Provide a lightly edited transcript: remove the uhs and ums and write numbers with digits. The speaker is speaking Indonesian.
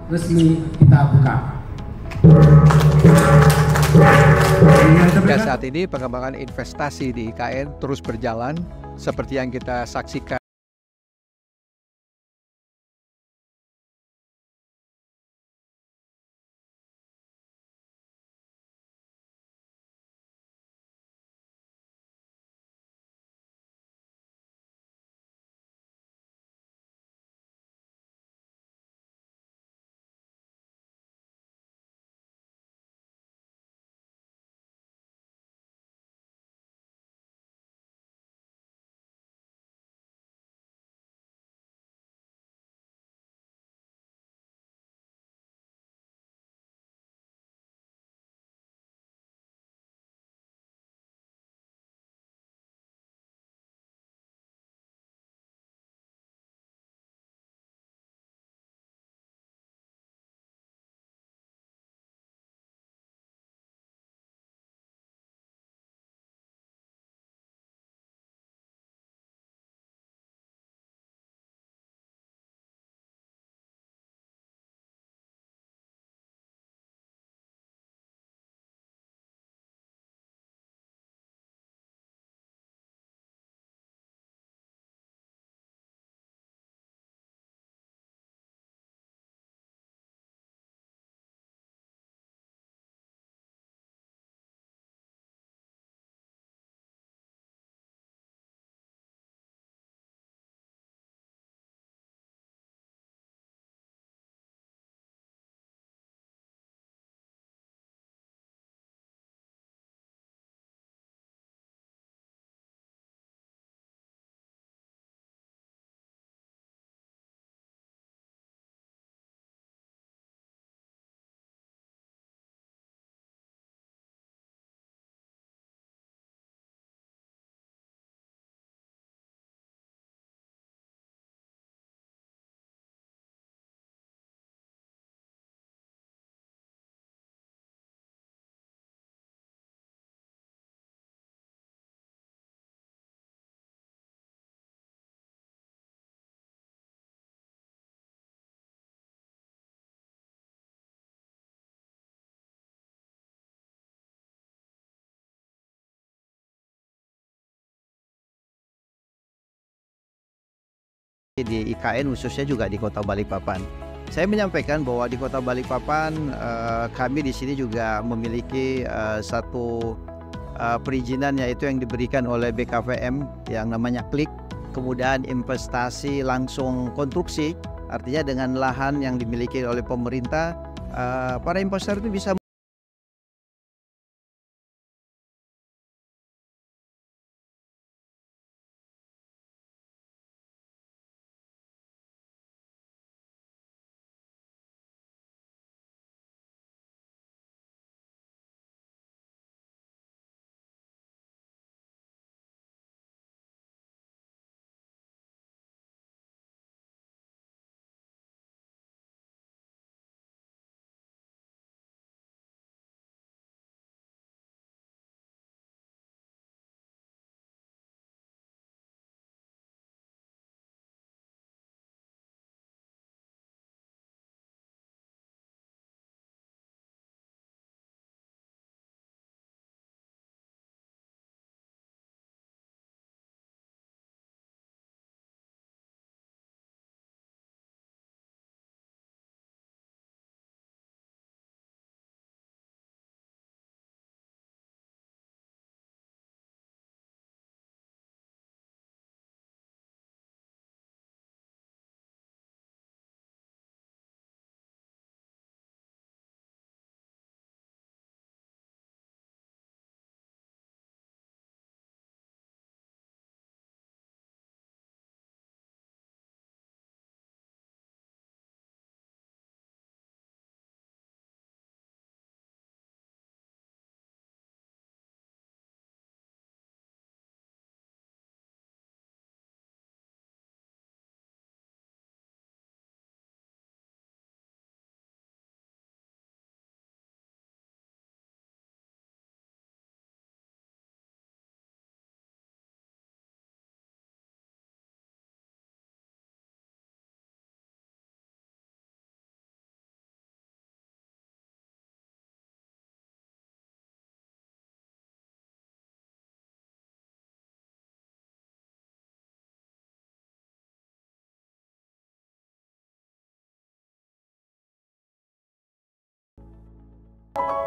resmi kita buka. Dan saat ini pengembangan investasi di IKN terus berjalan seperti yang kita saksikan. Di IKN khususnya juga di Kota Balikpapan. Saya menyampaikan bahwa di Kota Balikpapan kami di sini juga memiliki satu perizinan yaitu yang diberikan oleh BKPM yang namanya Klik, kemudian investasi langsung konstruksi, artinya dengan lahan yang dimiliki oleh pemerintah, para investor itu bisa Pak.